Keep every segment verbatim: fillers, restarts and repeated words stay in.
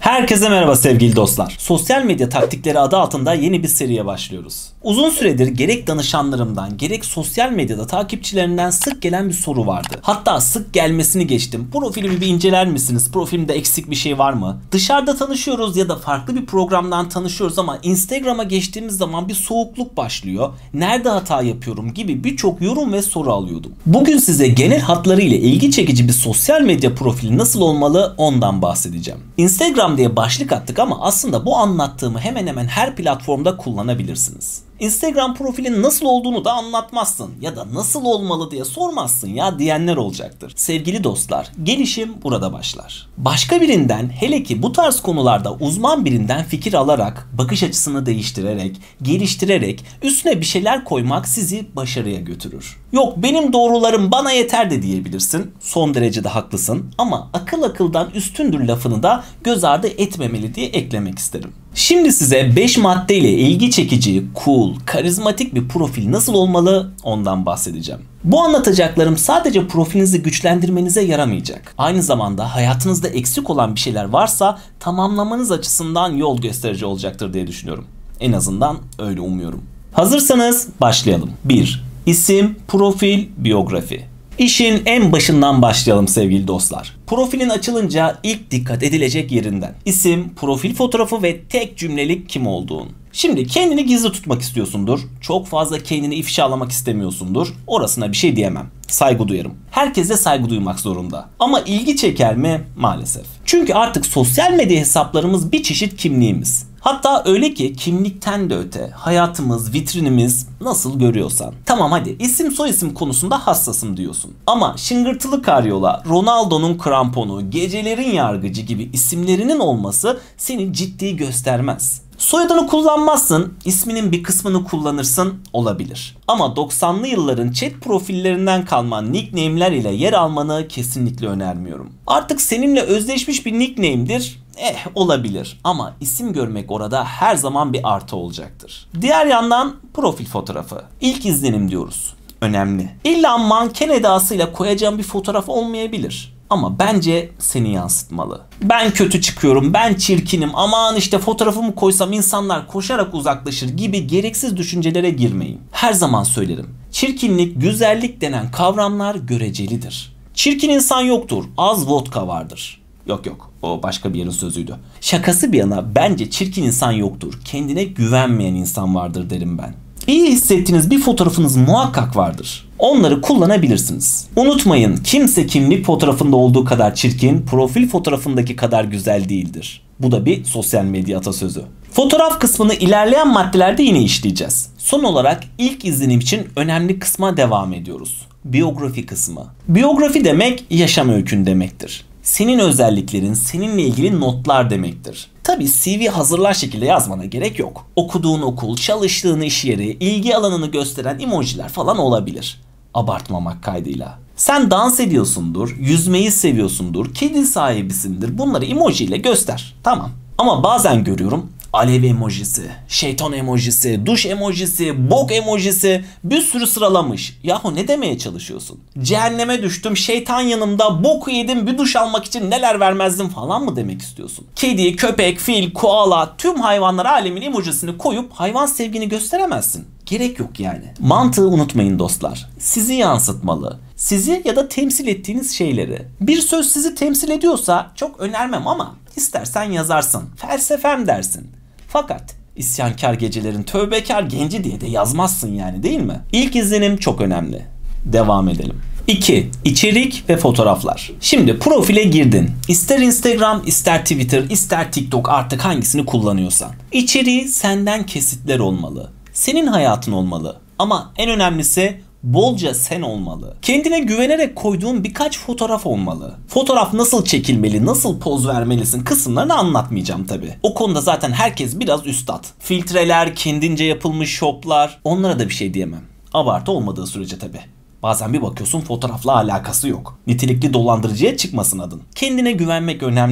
Herkese merhaba sevgili dostlar. Sosyal medya taktikleri adı altında yeni bir seriye başlıyoruz. Uzun süredir gerek danışanlarımdan gerek sosyal medyada takipçilerinden sık gelen bir soru vardı. Hatta sık gelmesini geçtim. Profilimi bir inceler misiniz? Profilimde eksik bir şey var mı? Dışarıda tanışıyoruz ya da farklı bir programdan tanışıyoruz ama Instagram'a geçtiğimiz zaman bir soğukluk başlıyor. Nerede hata yapıyorum gibi birçok yorum ve soru alıyordum. Bugün size genel hatlarıyla ilgi çekici bir sosyal medya profili nasıl olmalı ondan bahsedeceğim. Instagram diye başlık attık ama aslında bu anlattığımı hemen hemen her platformda kullanabilirsiniz. Instagram profilin nasıl olduğunu da anlatmazsın ya da nasıl olmalı diye sormazsın ya diyenler olacaktır. Sevgili dostlar, gelişim burada başlar. Başka birinden, hele ki bu tarz konularda uzman birinden fikir alarak, bakış açısını değiştirerek, geliştirerek, üstüne bir şeyler koymak sizi başarıya götürür. Yok benim doğrularım bana yeter de diyebilirsin. Son derece de haklısın ama akıl akıldan üstündür lafını da göz ardı etmemeli diye eklemek isterim. Şimdi size beş maddeyle ilgi çekici, cool, karizmatik bir profil nasıl olmalı ondan bahsedeceğim. Bu anlatacaklarım sadece profilinizi güçlendirmenize yaramayacak. Aynı zamanda hayatınızda eksik olan bir şeyler varsa tamamlamanız açısından yol gösterici olacaktır diye düşünüyorum. En azından öyle umuyorum. Hazırsanız başlayalım. bir. İsim, profil, biyografi. İşin en başından başlayalım sevgili dostlar. Profilin açılınca ilk dikkat edilecek yerinden. İsim, profil fotoğrafı ve tek cümlelik kim olduğun. Şimdi kendini gizli tutmak istiyorsundur. Çok fazla kendini ifşalamak istemiyorsundur. Orasına bir şey diyemem. Saygı duyarım. Herkese saygı duymak zorunda. Ama ilgi çeker mi? Maalesef. Çünkü artık sosyal medya hesaplarımız bir çeşit kimliğimiz. Hatta öyle ki kimlikten de öte hayatımız, vitrinimiz nasıl görüyorsan. Tamam hadi isim soyisim konusunda hassasım diyorsun. Ama şıngırtılı karyola, Ronaldo'nun kramponu, gecelerin yargıcı gibi isimlerinin olması seni ciddi göstermez. Soyadını kullanmazsın, isminin bir kısmını kullanırsın, olabilir. Ama doksanlı yılların chat profillerinden kalma nickname'ler ile yer almanı kesinlikle önermiyorum. Artık seninle özleşmiş bir nickname'dir. Eh olabilir ama isim görmek orada her zaman bir artı olacaktır. Diğer yandan profil fotoğrafı. İlk izlenim diyoruz. Önemli. İlla manken edasıyla koyacağım bir fotoğraf olmayabilir. Ama bence seni yansıtmalı. Ben kötü çıkıyorum, ben çirkinim, aman işte fotoğrafımı koysam insanlar koşarak uzaklaşır gibi gereksiz düşüncelere girmeyin. Her zaman söylerim. Çirkinlik, güzellik denen kavramlar görecelidir. Çirkin insan yoktur, az vodka vardır. Yok yok, o başka bir yerin sözüydü. Şakası bir yana bence çirkin insan yoktur. Kendine güvenmeyen insan vardır derim ben. İyi hissettiğiniz bir fotoğrafınız muhakkak vardır. Onları kullanabilirsiniz. Unutmayın, kimse kimlik fotoğrafında olduğu kadar çirkin, profil fotoğrafındaki kadar güzel değildir. Bu da bir sosyal medya atasözü. Fotoğraf kısmını ilerleyen maddelerde yine işleyeceğiz. Son olarak ilk izlenim için önemli kısma devam ediyoruz. Biyografi kısmı. Biyografi demek yaşam öykün demektir. Senin özelliklerin, seninle ilgili notlar demektir. Tabii C V hazırlar şekilde yazmana gerek yok. Okuduğun okul, çalıştığın iş yeri, ilgi alanını gösteren emojiler falan olabilir. Abartmamak kaydıyla. Sen dans ediyorsundur, yüzmeyi seviyorsundur, kedi sahibisindir. Bunları emoji ile göster. Tamam. Ama bazen görüyorum alev emojisi, şeytan emojisi, duş emojisi, bok emojisi bir sürü sıralamış. Yahu ne demeye çalışıyorsun? Cehenneme düştüm, şeytan yanımda, boku yedim, bir duş almak için neler vermezdim falan mı demek istiyorsun? Kedi, köpek, fil, koala, tüm hayvanlar alemin emojisini koyup hayvan sevgini gösteremezsin. Gerek yok yani. Mantığı unutmayın dostlar. Sizi yansıtmalı. Sizi ya da temsil ettiğiniz şeyleri. Bir söz sizi temsil ediyorsa çok önermem ama istersen yazarsın. Felsefem dersin. Fakat isyankar gecelerin tövbekar genci diye de yazmazsın yani, değil mi? İlk izlenim çok önemli. Devam edelim. iki. İçerik ve fotoğraflar. Şimdi profile girdin. İster Instagram, ister Twitter, ister TikTok, artık hangisini kullanıyorsan. İçeriği senden kesitler olmalı. Senin hayatın olmalı. Ama en önemlisi bolca sen olmalı. Kendine güvenerek koyduğun birkaç fotoğraf olmalı. Fotoğraf nasıl çekilmeli, nasıl poz vermelisin kısımlarını anlatmayacağım tabi. O konuda zaten herkes biraz üstad. Filtreler, kendince yapılmış şoplar, onlara da bir şey diyemem. Abartı olmadığı sürece tabi. Bazen bir bakıyorsun fotoğrafla alakası yok. Nitelikli dolandırıcıya çıkmasın adın. Kendine güvenmek önemli.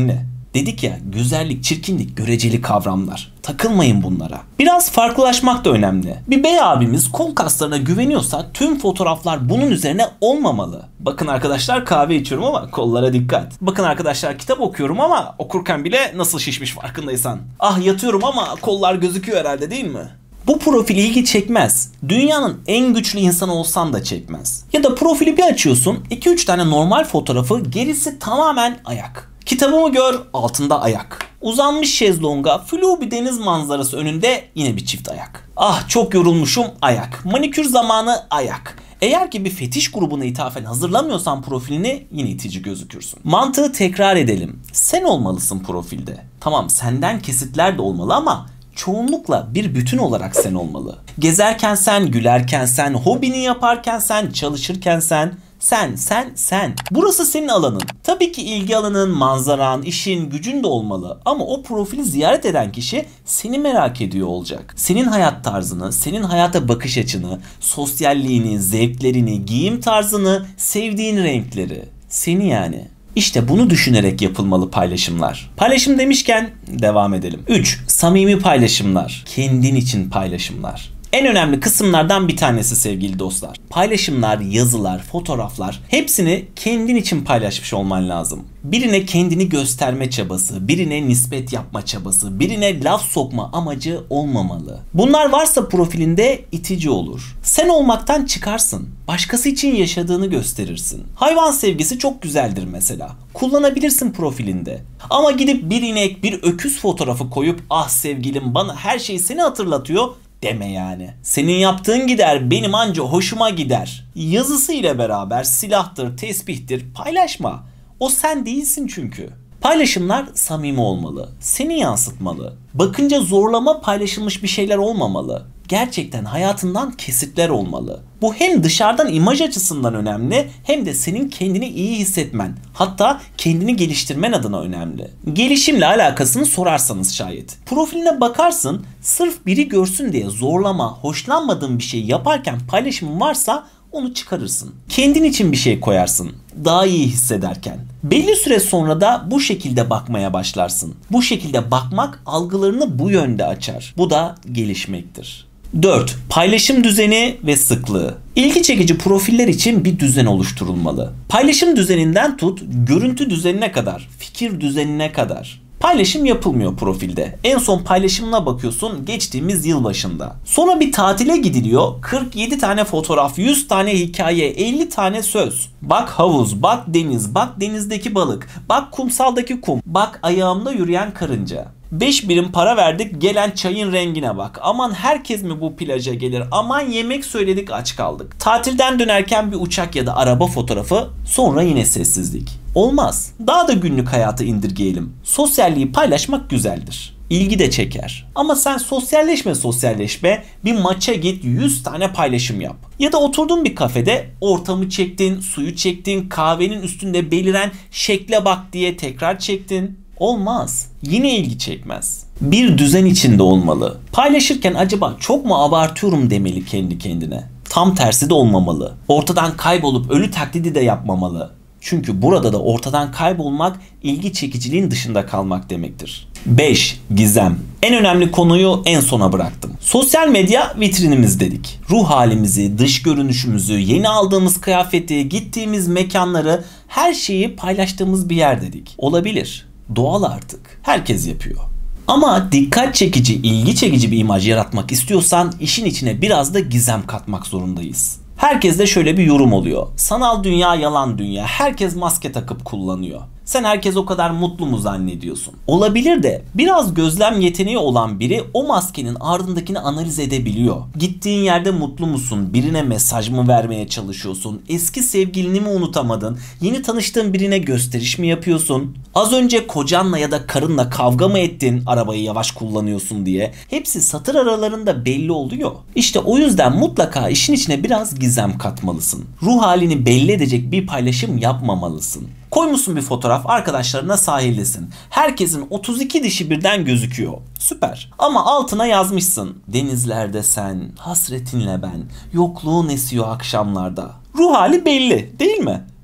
Dedik ya, güzellik, çirkinlik göreceli kavramlar. Takılmayın bunlara. Biraz farklılaşmak da önemli. Bir bey abimiz kol kaslarına güveniyorsa tüm fotoğraflar bunun üzerine olmamalı. Bakın arkadaşlar, kahve içiyorum ama kollara dikkat. Bakın arkadaşlar, kitap okuyorum ama okurken bile nasıl şişmiş farkındaysan. Ah, yatıyorum ama kollar gözüküyor herhalde, değil mi? Bu profil ilgi çekmez. Dünyanın en güçlü insanı olsan da çekmez. Ya da profili bir açıyorsun, iki üç tane normal fotoğrafı, gerisi tamamen ayak. Kitabımı gör, altında ayak. Uzanmış şezlonga, flu bir deniz manzarası önünde yine bir çift ayak. Ah, çok yorulmuşum, ayak. Manikür zamanı, ayak. Eğer ki bir fetiş grubuna ithafen hazırlamıyorsan profilini, yine itici gözükürsün. Mantığı tekrar edelim. Sen olmalısın profilde. Tamam, senden kesitler de olmalı ama çoğunlukla bir bütün olarak sen olmalı. Gezerken sen, gülerken sen, hobini yaparken sen, çalışırken sen. Sen, sen, sen. Burası senin alanın. Tabii ki ilgi alanın, manzaran, işin, gücün de olmalı. Ama o profili ziyaret eden kişi seni merak ediyor olacak. Senin hayat tarzını, senin hayata bakış açını, sosyalliğini, zevklerini, giyim tarzını, sevdiğin renkleri. Seni yani. İşte bunu düşünerek yapılmalı paylaşımlar. Paylaşım demişken devam edelim. üç. Samimi paylaşımlar. Kendin için paylaşımlar. En önemli kısımlardan bir tanesi sevgili dostlar. Paylaşımlar, yazılar, fotoğraflar, hepsini kendin için paylaşmış olman lazım. Birine kendini gösterme çabası, birine nispet yapma çabası, birine laf sokma amacı olmamalı. Bunlar varsa profilinde itici olur. Sen olmaktan çıkarsın. Başkası için yaşadığını gösterirsin. Hayvan sevgisi çok güzeldir mesela. Kullanabilirsin profilinde. Ama gidip bir inek, bir öküz fotoğrafı koyup ah sevgilim bana her şey seni hatırlatıyor deme yani. Senin yaptığın gider, benim anca hoşuma gider yazısı ile beraber silahtır, tesbihtir, paylaşma. O sen değilsin çünkü. Paylaşımlar samimi olmalı. Seni yansıtmalı. Bakınca zorlama paylaşılmış bir şeyler olmamalı. Gerçekten hayatından kesitler olmalı. Bu hem dışarıdan imaj açısından önemli hem de senin kendini iyi hissetmen, hatta kendini geliştirmen adına önemli. Gelişimle alakasını sorarsanız şayet. Profiline bakarsın, sırf biri görsün diye zorlama, hoşlanmadığın bir şey yaparken paylaşımın varsa onu çıkarırsın. Kendin için bir şey koyarsın. Daha iyi hissederken. Belli süre sonra da bu şekilde bakmaya başlarsın. Bu şekilde bakmak algılarını bu yönde açar. Bu da gelişmektir. dört. Paylaşım düzeni ve sıklığı. İlgi çekici profiller için bir düzen oluşturulmalı. Paylaşım düzeninden tut, görüntü düzenine kadar, fikir düzenine kadar. Paylaşım yapılmıyor profilde. En son paylaşımına bakıyorsun geçtiğimiz yıl başında. Sonra bir tatile gidiliyor. kırk yedi tane fotoğraf, yüz tane hikaye, elli tane söz. Bak havuz, bak deniz, bak denizdeki balık, bak kumsaldaki kum, bak ayağımda yürüyen karınca. beş birim para verdik, gelen çayın rengine bak. Aman herkes mi bu plaja gelir? Aman yemek söyledik, aç kaldık. Tatilden dönerken bir uçak ya da araba fotoğrafı, sonra yine sessizlik. Olmaz. Daha da günlük hayatı indirgeyelim. Sosyalliği paylaşmak güzeldir. İlgi de çeker. Ama sen sosyalleşme sosyalleşme bir maça git, yüz tane paylaşım yap. Ya da oturdun bir kafede, ortamı çektin, suyu çektin, kahvenin üstünde beliren şekle bak diye tekrar çektin. Olmaz. Yine ilgi çekmez. Bir düzen içinde olmalı. Paylaşırken acaba çok mu abartıyorum demeli kendi kendine. Tam tersi de olmamalı. Ortadan kaybolup ölü taklidi de yapmamalı. Çünkü burada da ortadan kaybolmak ilgi çekiciliğin dışında kalmak demektir. beş. Gizem. En önemli konuyu en sona bıraktım. Sosyal medya vitrinimiz dedik. Ruh halimizi, dış görünüşümüzü, yeni aldığımız kıyafeti, gittiğimiz mekanları, her şeyi paylaştığımız bir yer dedik. Olabilir. Doğal artık. Herkes yapıyor. Ama dikkat çekici, ilgi çekici bir imaj yaratmak istiyorsan işin içine biraz da gizem katmak zorundayız. Herkeste şöyle bir yorum oluyor. Sanal dünya yalan dünya. Herkes maske takıp kullanıyor. Sen herkes o kadar mutlu mu zannediyorsun? Olabilir de biraz gözlem yeteneği olan biri o maskenin ardındakini analiz edebiliyor. Gittiğin yerde mutlu musun? Birine mesaj mı vermeye çalışıyorsun? Eski sevgilini mi unutamadın? Yeni tanıştığın birine gösteriş mi yapıyorsun? Az önce kocanla ya da karınla kavga mı ettin? Arabayı yavaş kullanıyorsun diye. Hepsi satır aralarında belli oluyor. İşte o yüzden mutlaka işin içine biraz gizem katmalısın. Ruh halini belli edecek bir paylaşım yapmamalısın. Koymuşsun bir fotoğraf, arkadaşlarına sahildesin. Herkesin otuz iki dişi birden gözüküyor. Süper. Ama altına yazmışsın. Denizlerde sen, hasretinle ben, yokluğun esiyor akşamlarda. Ruh hali belli, değil mi?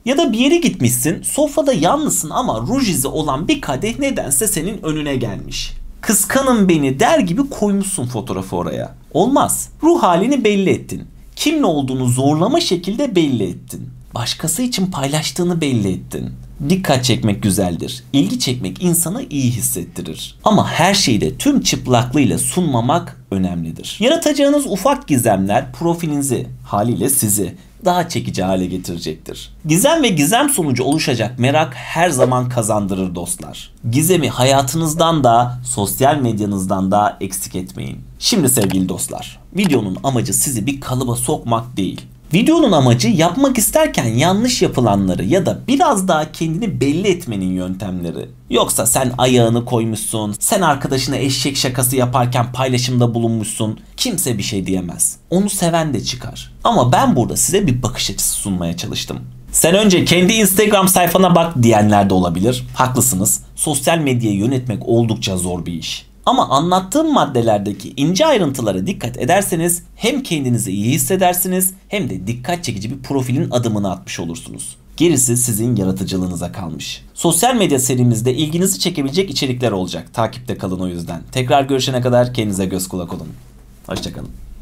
Ya da bir yere gitmişsin, sofrada yalnızsın ama ruj izi olan bir kadeh nedense senin önüne gelmiş. Kıskanın beni der gibi koymuşsun fotoğrafı oraya. Olmaz. Ruh halini belli ettin. Kimle olduğunu zorlama şekilde belli ettin. Başkası için paylaştığını belli ettin. Dikkat çekmek güzeldir. İlgi çekmek insanı iyi hissettirir. Ama her şeyi de tüm çıplaklığıyla sunmamak önemlidir. Yaratacağınız ufak gizemler profilinizi, haliyle sizi daha çekici hale getirecektir. Gizem ve gizem sonucu oluşacak merak her zaman kazandırır dostlar. Gizemi hayatınızdan da, sosyal medyanızdan da eksik etmeyin. Şimdi sevgili dostlar, videonun amacı sizi bir kalıba sokmak değil. Videonun amacı yapmak isterken yanlış yapılanları ya da biraz daha kendini belli etmenin yöntemleri. Yoksa sen ayağını koymuşsun, sen arkadaşına eşek şakası yaparken paylaşımda bulunmuşsun, kimse bir şey diyemez. Onu seven de çıkar. Ama ben burada size bir bakış açısı sunmaya çalıştım. Sen önce kendi Instagram sayfana bak diyenler de olabilir. Haklısınız. Sosyal medyayı yönetmek oldukça zor bir iş. Ama anlattığım maddelerdeki ince ayrıntılara dikkat ederseniz hem kendinizi iyi hissedersiniz hem de dikkat çekici bir profilin adımını atmış olursunuz. Gerisi sizin yaratıcılığınıza kalmış. Sosyal medya serimizde ilginizi çekebilecek içerikler olacak. Takipte kalın o yüzden. Tekrar görüşene kadar kendinize göz kulak olun. Hoşçakalın.